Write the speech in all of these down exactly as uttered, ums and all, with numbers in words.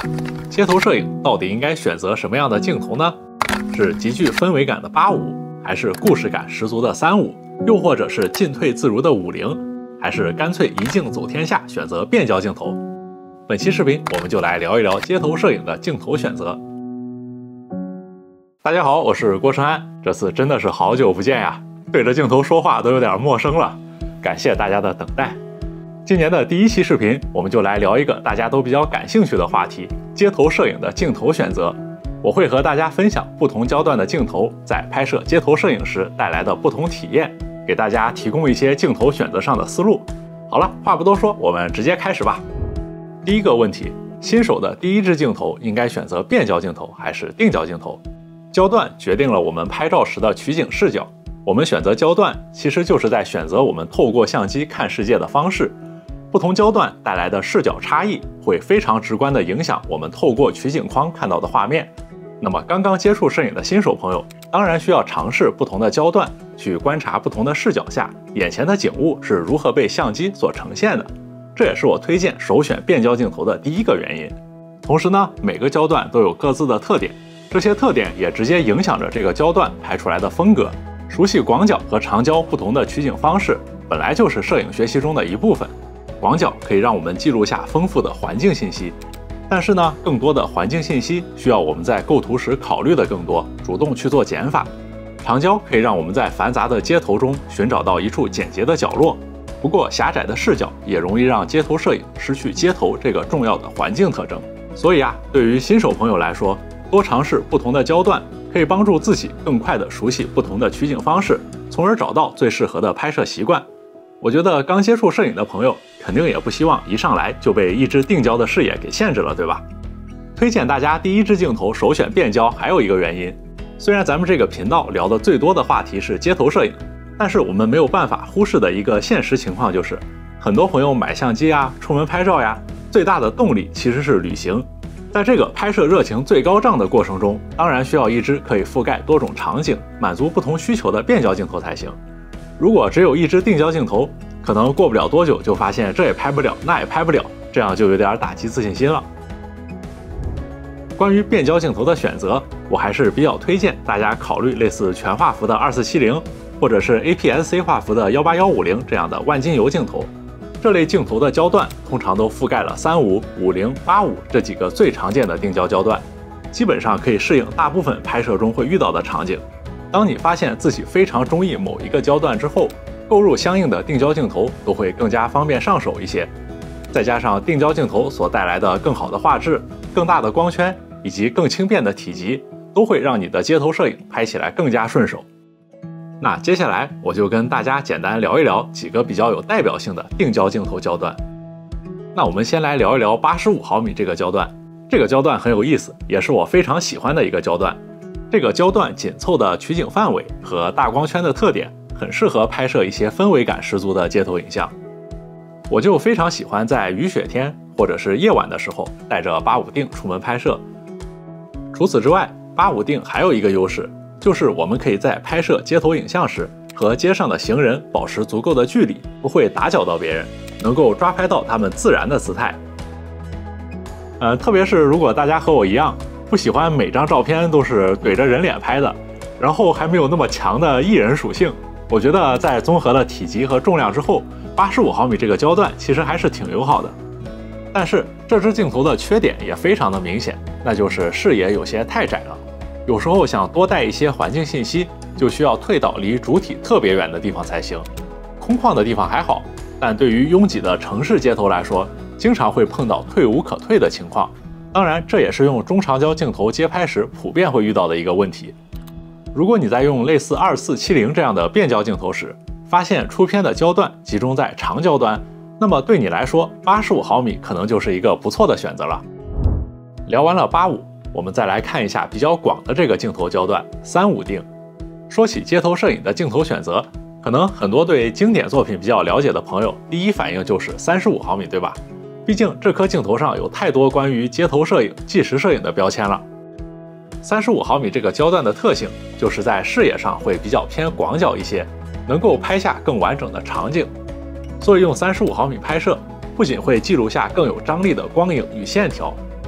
街头摄影到底应该选择什么样的镜头呢？是极具氛围感的八五，还是故事感十足的三五，又或者是进退自如的五零，还是干脆一镜走天下，选择变焦镜头？本期视频我们就来聊一聊街头摄影的镜头选择。大家好，我是郭承安，这次真的是好久不见呀，对着镜头说话都有点陌生了，感谢大家的等待。今年的第一期视频，我们就来聊一个大家都比较感兴趣的话题——街头摄影的镜头选择。我会和大家分享不同焦段的镜头在拍摄街头摄影时带来的不同体验，给大家提供一些镜头选择上的思路。好了，话不多说，我们直接开始吧。第一个问题，新手的第一支镜头应该选择变焦镜头还是定焦镜头？焦段决定了我们拍照时的取景视角，我们选择焦段其实就是在选择我们透过相机看世界的方式。不同焦段带来的视角差异会非常直观地影响我们透过取景框看到的画面。那么刚刚接触摄影的新手朋友，当然需要尝试不同的焦段，去观察不同的视角下眼前的景物是如何被相机所呈现的。这也是我推荐首选变焦镜头的第一个原因。同时呢，每个焦段都有各自的特点，这些特点也直接影响着这个焦段拍出来的风格。熟悉广角和长焦不同的取景方式，本来就是摄影学习中的一部分。广角可以让我们记录下丰富的环境信息，但是呢，更多的环境信息需要我们在构图时考虑的更多，主动去做减法。长焦可以让我们在繁杂的街头中寻找到一处简洁的角落，不过狭窄的视角也容易让街头摄影失去街头这个重要的环境特征。所以啊，对于新手朋友来说，多尝试不同的焦段，可以帮助自己更快地熟悉不同的取景方式，从而找到最适合的拍摄习惯。我觉得刚接触摄影的朋友肯定也不希望一上来就被一支定焦的视野给限制了，对吧？推荐大家第一支镜头首选变焦还有一个原因，虽然咱们这个频道聊的最多的话题是街头摄影，但是我们没有办法忽视的一个现实情况就是，很多朋友买相机呀、出门拍照呀，最大的动力其实是旅行。在这个拍摄热情最高涨的过程中，当然需要一支可以覆盖多种场景、满足不同需求的变焦镜头才行。如果只有一支定焦镜头，可能过不了多久就发现这也拍不了，那也拍不了，这样就有点打击自信心了。关于变焦镜头的选择，我还是比较推荐大家考虑类似全画幅的二四七零，或者是 A P S C 画幅的一八一五零这样的万金油镜头。这类镜头的焦段通常都覆盖了三五、五零、八五这几个最常见的定焦焦段，基本上可以适应大部分拍摄中会遇到的场景。当你发现自己非常中意某一个焦段之后，购入相应的定焦镜头都会更加方便上手一些。再加上定焦镜头所带来的更好的画质、更大的光圈以及更轻便的体积，都会让你的街头摄影拍起来更加顺手。那接下来我就跟大家简单聊一聊几个比较有代表性的定焦镜头焦段。那我们先来聊一聊八十五毫米这个焦段，这个焦段很有意思，也是我非常喜欢的一个焦段。这个焦段紧凑的取景范围和大光圈的特点，很适合拍摄一些氛围感十足的街头影像。我就非常喜欢在雨雪天或者是夜晚的时候带着八五定出门拍摄。除此之外，八五定还有一个优势，就是我们可以在拍摄街头影像时和街上的行人保持足够的距离，不会打搅到别人，能够抓拍到他们自然的姿态。呃，特别是如果大家和我一样，不喜欢每张照片都是怼着人脸拍的，然后还没有那么强的艺人属性，我觉得在综合了体积和重量之后，八十五毫米这个焦段其实还是挺友好的。但是这支镜头的缺点也非常的明显，那就是视野有些太窄了。有时候想多带一些环境信息，就需要退到离主体特别远的地方才行。空旷的地方还好，但对于拥挤的城市街头来说，经常会碰到退无可退的情况。当然，这也是用中长焦镜头街拍时普遍会遇到的一个问题。如果你在用类似二四七零这样的变焦镜头时，发现出片的焦段集中在长焦端，那么对你来说，八十五毫米可能就是一个不错的选择了。聊完了八五，我们再来看一下比较广的这个镜头焦段三五定。说起街头摄影的镜头选择，可能很多对经典作品比较了解的朋友，第一反应就是三十五毫米，对吧？毕竟这颗镜头上有太多关于街头摄影、纪实摄影的标签了。三十五毫米这个焦段的特性，就是在视野上会比较偏广角一些，能够拍下更完整的场景。所以用三十五毫米拍摄，不仅会记录下更有张力的光影与线条，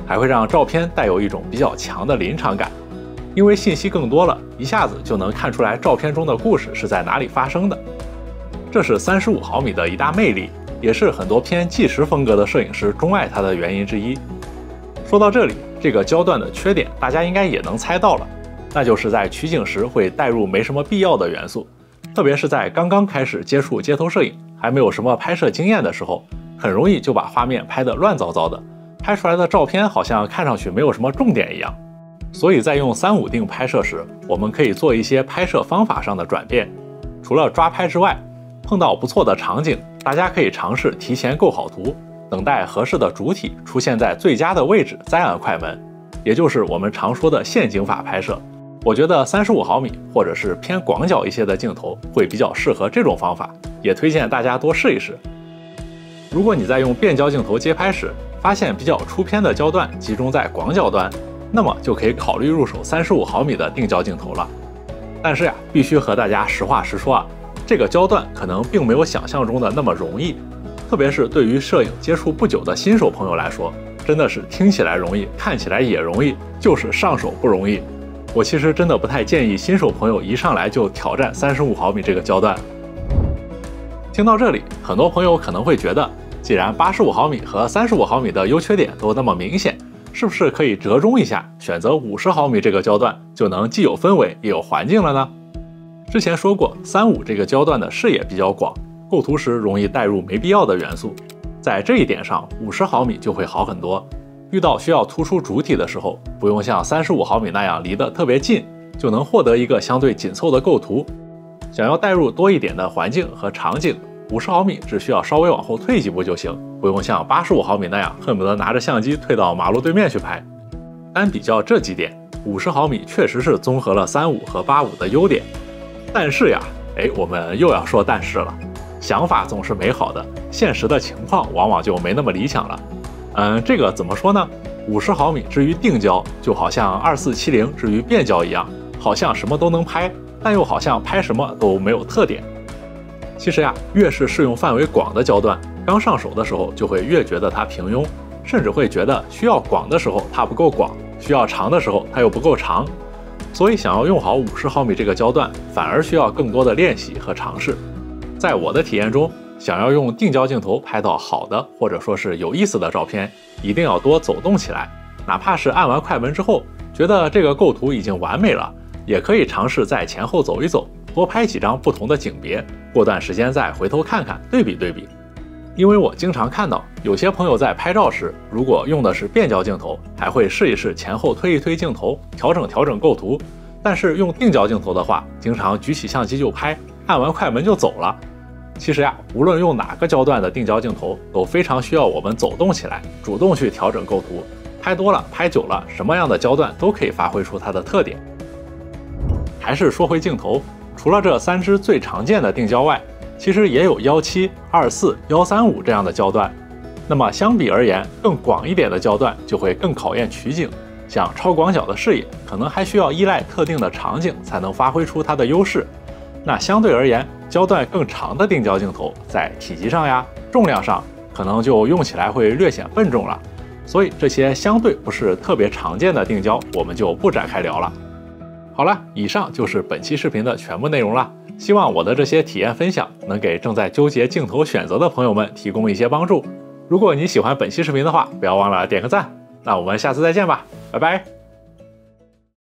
还会让照片带有一种比较强的临场感，因为信息更多了，一下子就能看出来照片中的故事是在哪里发生的。这是三十五毫米的一大魅力，也是很多偏纪实风格的摄影师钟爱它的原因之一。说到这里，这个焦段的缺点大家应该也能猜到了，那就是在取景时会带入没什么必要的元素，特别是在刚刚开始接触街头摄影，还没有什么拍摄经验的时候，很容易就把画面拍得乱糟糟的，拍出来的照片好像看上去没有什么重点一样。所以在用三五定拍摄时，我们可以做一些拍摄方法上的转变。除了抓拍之外，碰到不错的场景，大家可以尝试提前构好图，等待合适的主体出现在最佳的位置再按快门，也就是我们常说的陷阱法拍摄。我觉得三十五毫米或者是偏广角一些的镜头会比较适合这种方法，也推荐大家多试一试。如果你在用变焦镜头接拍时，发现比较出片的焦段集中在广角端，那么就可以考虑入手三十五毫米的定焦镜头了。但是呀，必须和大家实话实说啊，这个焦段可能并没有想象中的那么容易，特别是对于摄影接触不久的新手朋友来说，真的是听起来容易，看起来也容易，就是上手不容易。我其实真的不太建议新手朋友一上来就挑战三十五毫米这个焦段。听到这里，很多朋友可能会觉得，既然八十五毫米和三十五毫米的优缺点都那么明显，是不是可以折中一下，选择五十毫米这个焦段，就能既有氛围也有环境了呢？之前说过，三五这个焦段的视野比较广，构图时容易带入没必要的元素，在这一点上，五十毫米就会好很多。遇到需要突出主体的时候，不用像三十五毫米那样离得特别近，就能获得一个相对紧凑的构图。想要带入多一点的环境和场景，五十毫米只需要稍微往后退几步就行，不用像八十五毫米那样恨不得拿着相机退到马路对面去拍。单比较这几点，五十毫米确实是综合了三五和八五的优点。但是呀，哎，我们又要说但是了。想法总是美好的，现实的情况往往就没那么理想了。嗯，这个怎么说呢？五十毫米至于定焦，就好像二四七零至于变焦一样，好像什么都能拍，但又好像拍什么都没有特点。其实呀，越是适用范围广的焦段，刚上手的时候就会越觉得它平庸，甚至会觉得需要广的时候它不够广，需要长的时候它又不够长。所以想要用好五十毫米这个焦段，反而需要更多的练习和尝试。在我的体验中，想要用定焦镜头拍到好的或者说是有意思的照片，一定要多走动起来。哪怕是按完快门之后，觉得这个构图已经完美了，也可以尝试在前后走一走，多拍几张不同的景别，过段时间再回头看看，对比对比。因为我经常看到有些朋友在拍照时，如果用的是变焦镜头，还会试一试前后推一推镜头，调整调整构图。但是用定焦镜头的话，经常举起相机就拍，按完快门就走了。其实呀，无论用哪个焦段的定焦镜头，都非常需要我们走动起来，主动去调整构图。拍多了，拍久了，什么样的焦段都可以发挥出它的特点。还是说回镜头，除了这三支最常见的定焦外，其实也有幺七、二四、幺三五这样的焦段。那么相比而言，更广一点的焦段就会更考验取景。像超广角的视野，可能还需要依赖特定的场景才能发挥出它的优势。那相对而言，焦段更长的定焦镜头，在体积上呀、重量上，可能就用起来会略显笨重了。所以这些相对不是特别常见的定焦，我们就不展开聊了。好了，以上就是本期视频的全部内容了。希望我的这些体验分享能给正在纠结镜头选择的朋友们提供一些帮助。如果你喜欢本期视频的话，不要忘了点个赞。那我们下次再见吧，拜拜。